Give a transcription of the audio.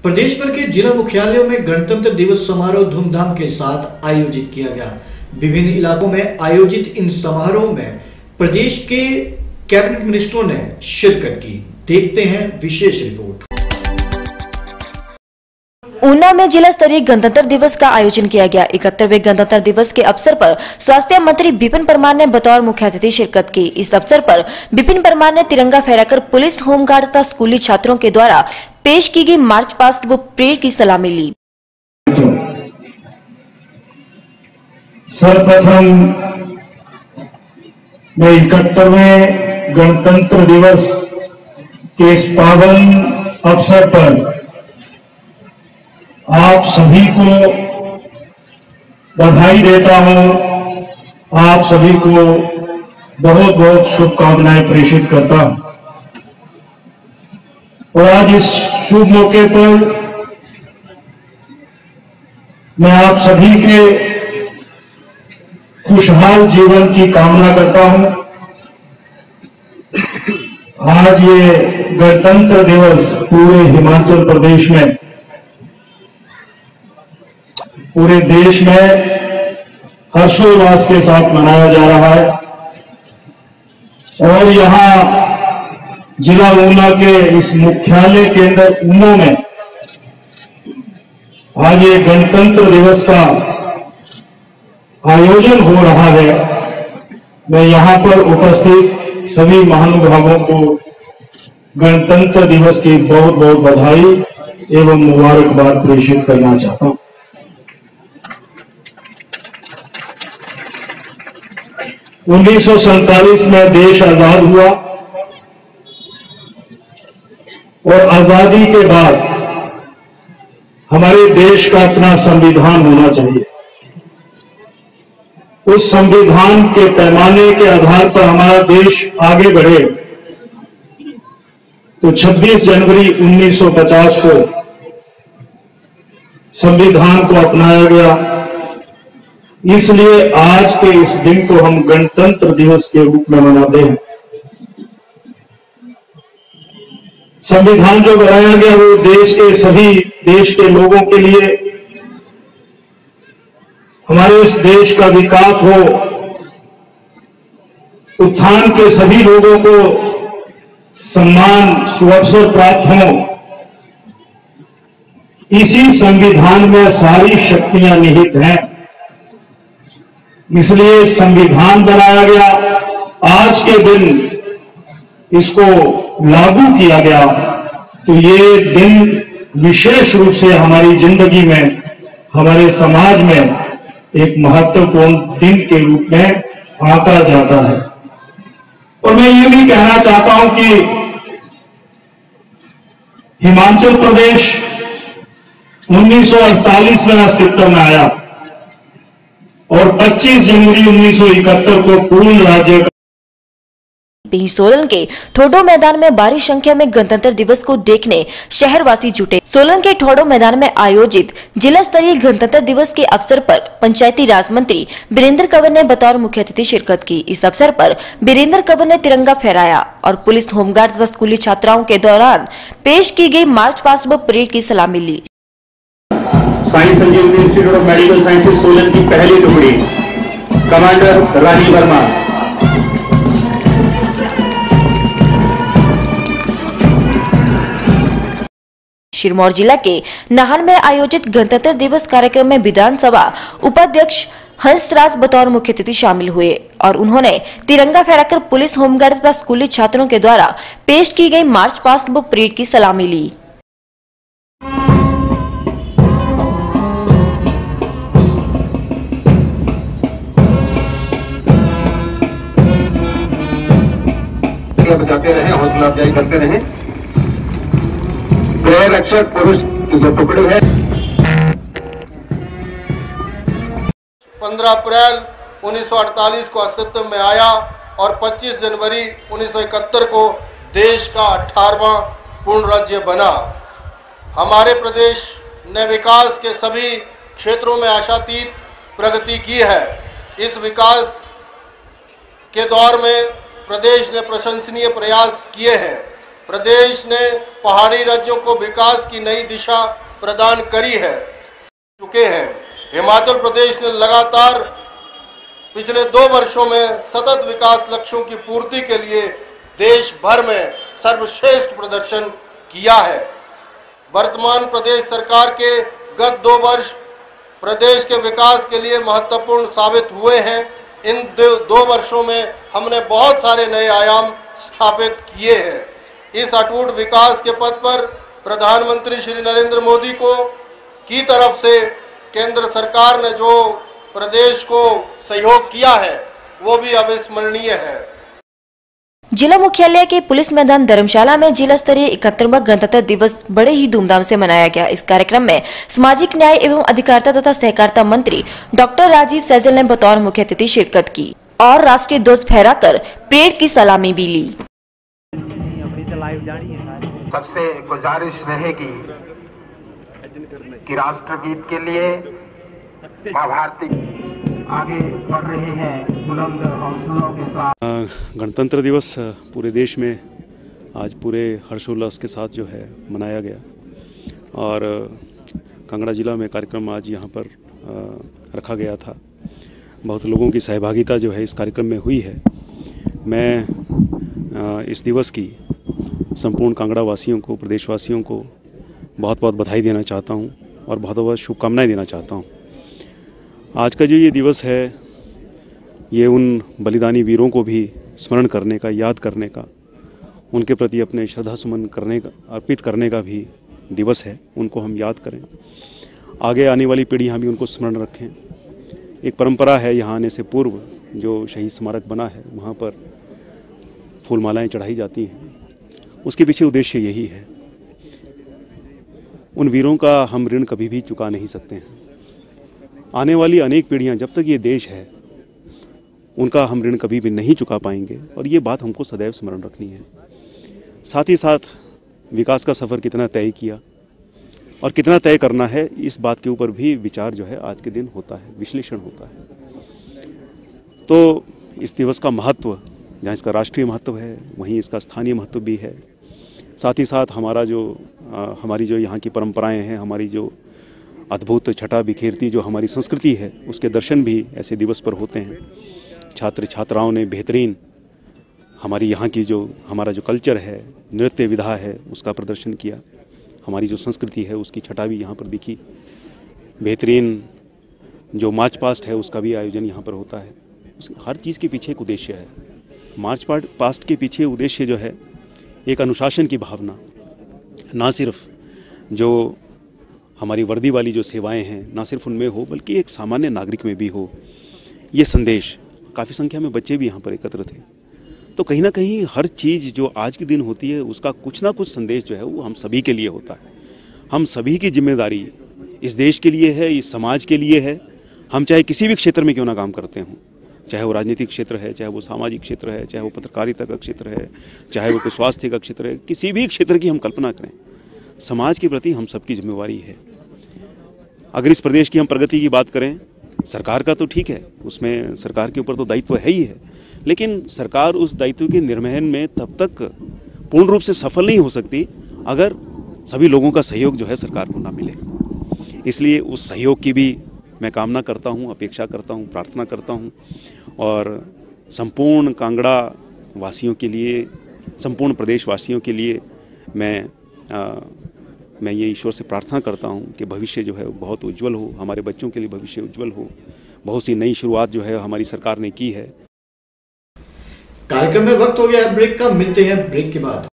प्रदेश भर के जिला मुख्यालयों में गणतंत्र दिवस समारोह धूमधाम के साथ आयोजित किया गया। विभिन्न इलाकों में आयोजित इन समारोह में प्रदेश के कैबिनेट मिनिस्टरों ने शिरकत की। देखते हैं विशेष रिपोर्ट। ऊना में जिला स्तरीय गणतंत्र दिवस का आयोजन किया गया। 71वें गणतंत्र दिवस के अवसर पर स्वास्थ्य मंत्री विपिन परमार ने बतौर मुख्य अतिथि शिरकत की। इस अवसर पर विपिन परमार ने तिरंगा फहराकर पुलिस, होमगार्ड तथा स्कूली छात्रों के द्वारा पेश की गई मार्च पास्ट व परेड की सलामी ली। सर्वप्रथम मैं 71वें गणतंत्र दिवस के इस पावन अवसर पर आप सभी को बधाई देता हूं। आप सभी को बहुत बहुत शुभकामनाएं प्रेषित करता हूं। और आज इस शुभ मौके पर मैं आप सभी के खुशहाल जीवन की कामना करता हूं। आज ये गणतंत्र दिवस पूरे हिमाचल प्रदेश में, पूरे देश में हर्षोल्लास के साथ मनाया जा रहा है। और यहां जिला ऊना के इस मुख्यालय केंद्र ऊना में आज ये गणतंत्र दिवस का आयोजन हो रहा है। मैं यहां पर उपस्थित सभी महानुभावों को गणतंत्र दिवस की बहुत बहुत बधाई एवं मुबारकबाद प्रेषित करना चाहता हूं। 1947 में देश आजाद हुआ और आजादी के बाद हमारे देश का अपना संविधान होना चाहिए। उस संविधान के पैमाने के आधार पर हमारा देश आगे बढ़े तो 26 जनवरी 1950 को संविधान को अपनाया गया। इसलिए आज के इस दिन को हम गणतंत्र दिवस के रूप में मनाते हैं। संविधान जो बनाया गया वो देश के लोगों के लिए, हमारे इस देश का विकास हो, उत्थान के सभी लोगों को सम्मान, सुअवसर प्राप्त हो, इसी संविधान में सारी शक्तियां निहित हैं। इसलिए संविधान बनाया गया। आज के दिन इसको लागू किया गया तो ये दिन विशेष रूप से हमारी जिंदगी में, हमारे समाज में एक महत्वपूर्ण दिन के रूप में आंका जाता है। और मैं ये भी कहना चाहता हूं कि हिमाचल प्रदेश 1948 में अस्तित्व में आया और 25 जनवरी 1971 को पूर्ण राज्य सोलन के ठोडो मैदान में भारी संख्या में गणतंत्र दिवस को देखने शहरवासी जुटे। सोलन के ठोडो मैदान में आयोजित जिला स्तरीय गणतंत्र दिवस के अवसर पर पंचायती राज मंत्री वीरेंद्र कंवर ने बतौर मुख्य अतिथि शिरकत की। इस अवसर पर वीरेंद्र कंवर ने तिरंगा फहराया और पुलिस, होमगार्ड तथा स्कूली छात्राओं के दौरान पेश की गई मार्च पास्ट व परेड की सलामी ली। Sai Sanjeevani institute of medical sciences Solan की पहली टुकड़ी कमांडर रानी वर्मा, सिरमौर जिला के नाहन में आयोजित गणतंत्र दिवस कार्यक्रम में विधानसभा उपाध्यक्ष हंसराज बतौर मुख्य अतिथि शामिल हुए और उन्होंने तिरंगा फहराकर पुलिस, होमगार्ड तथा स्कूली छात्रों के द्वारा पेश की गई मार्च पास्ट व परेड की सलामी ली। बचाते रहे, हौसला अफजाई करते रहे। गृह रक्षक पुरुष की जो टुकड़ी है 15 अप्रैल 1948 को अस्तित्व में आया और 25 जनवरी 1971 को देश का 18वां पूर्ण राज्य बना। हमारे प्रदेश ने विकास के सभी क्षेत्रों में आशातीत प्रगति की है। इस विकास के दौर में प्रदेश ने प्रशंसनीय प्रयास किए हैं। प्रदेश ने पहाड़ी राज्यों को विकास की नई दिशा प्रदान करी है चुके हैं। हिमाचल प्रदेश ने लगातार पिछले 2 वर्षों में सतत विकास लक्ष्यों की पूर्ति के लिए देश भर में सर्वश्रेष्ठ प्रदर्शन किया है। वर्तमान प्रदेश सरकार के गत 2 वर्ष प्रदेश के विकास के लिए महत्वपूर्ण साबित हुए हैं। इन 2 वर्षों में हमने बहुत सारे नए आयाम स्थापित किए हैं। इस अटूट विकास के पथ पर प्रधानमंत्री श्री नरेंद्र मोदी की तरफ से केंद्र सरकार ने जो प्रदेश को सहयोग किया है वो भी अविस्मरणीय है। जिला मुख्यालय के पुलिस मैदान धर्मशाला में जिला स्तरीय 71वां गणतंत्र दिवस बड़े ही धूमधाम से मनाया गया। इस कार्यक्रम में सामाजिक न्याय एवं अधिकारिता तथा सहकारिता मंत्री डॉक्टर राजीव सैजल ने बतौर मुख्य अतिथि शिरकत की और राष्ट्रीय ध्वज फहराकर परेड की सलामी भी ली। सबसे गुजारिश रहेगी कि राष्ट्रगीत के लिए मां भारती आगे बढ़ रहे हैं बुलंद हौसलों के साथ। गणतंत्र दिवस पूरे देश में आज पूरे हर्षोल्लास के साथ जो है मनाया गया और कांगड़ा जिला में कार्यक्रम आज यहाँ पर रखा गया था। बहुत लोगों की सहभागिता जो है इस कार्यक्रम में हुई है। मैं इस दिवस की संपूर्ण कांगड़ा वासियों को, प्रदेशवासियों को बहुत बहुत बधाई देना चाहता हूँ और बहुत बहुत शुभकामनाएं देना चाहता हूँ। आज का जो ये दिवस है ये उन बलिदानी वीरों को भी स्मरण करने का, याद करने का, उनके प्रति अपने श्रद्धा सुमन अर्पित करने का भी दिवस है। उनको हम याद करें, आगे आने वाली पीढ़ियाँ भी उनको स्मरण रखें। एक परंपरा है यहाँ आने से पूर्व जो शहीद स्मारक बना है वहाँ पर फूलमालाएँ चढ़ाई जाती हैं। उसके पीछे उद्देश्य यही है। उन वीरों का हम ऋण कभी भी चुका नहीं सकते हैं। आने वाली अनेक पीढ़ियां जब तक ये देश है उनका हम ऋण कभी भी नहीं चुका पाएंगे और ये बात हमको सदैव स्मरण रखनी है। साथ ही साथ विकास का सफ़र कितना तय किया और कितना तय करना है इस बात के ऊपर भी विचार जो है आज के दिन होता है, विश्लेषण होता है। तो इस दिवस का महत्व, जहाँ इसका राष्ट्रीय महत्व है वहीं इसका स्थानीय महत्व भी है। साथ ही साथ हमारी जो यहाँ की परंपराएं हैं, हमारी जो अद्भुत छटा बिखेरती जो हमारी संस्कृति है उसके दर्शन भी ऐसे दिवस पर होते हैं। छात्र छात्राओं ने बेहतरीन हमारी यहाँ की हमारा जो कल्चर है, नृत्य विधा है उसका प्रदर्शन किया। हमारी जो संस्कृति है उसकी छटा भी यहाँ पर दिखी। बेहतरीन जो मार्च पास्ट है उसका भी आयोजन यहाँ पर होता है। हर चीज़ के पीछे एक उद्देश्य है। मार्च पास्ट के पीछे उद्देश्य जो है एक अनुशासन की भावना, ना सिर्फ जो हमारी वर्दी वाली जो सेवाएं हैं ना सिर्फ उनमें हो बल्कि एक सामान्य नागरिक में भी हो। ये संदेश, काफ़ी संख्या में बच्चे भी यहाँ पर एकत्र थे। तो कहीं ना कहीं हर चीज़ जो आज के दिन होती है उसका कुछ ना कुछ संदेश जो है वो हम सभी के लिए होता है। हम सभी की जिम्मेदारी इस देश के लिए है, इस समाज के लिए है। हम चाहे किसी भी क्षेत्र में क्यों ना काम करते हों, चाहे वो राजनीतिक क्षेत्र है, चाहे वो सामाजिक क्षेत्र है, चाहे वो पत्रकारिता का क्षेत्र है, चाहे वो कोई स्वास्थ्य का क्षेत्र है, किसी भी क्षेत्र की हम कल्पना करें, समाज के प्रति हम सबकी जिम्मेवारी है। अगर इस प्रदेश की हम प्रगति की बात करें, सरकार का तो ठीक है, उसमें सरकार के ऊपर तो दायित्व है ही है, लेकिन सरकार उस दायित्व के निर्वहन में तब तक पूर्ण रूप से सफल नहीं हो सकती अगर सभी लोगों का सहयोग जो है सरकार को ना मिले। इसलिए उस सहयोग की भी मैं कामना करता हूँ, अपेक्षा करता हूँ, प्रार्थना करता हूँ और संपूर्ण कांगड़ा वासियों के लिए, संपूर्ण प्रदेश वासियों के लिए मैं ये ईश्वर से प्रार्थना करता हूँ कि भविष्य जो है बहुत उज्जवल हो, हमारे बच्चों के लिए भविष्य उज्जवल हो। बहुत सी नई शुरुआत जो है हमारी सरकार ने की है। कार्यक्रम में वक्त हो गया ब्रेक का, मिलते हैं ब्रेक के बाद।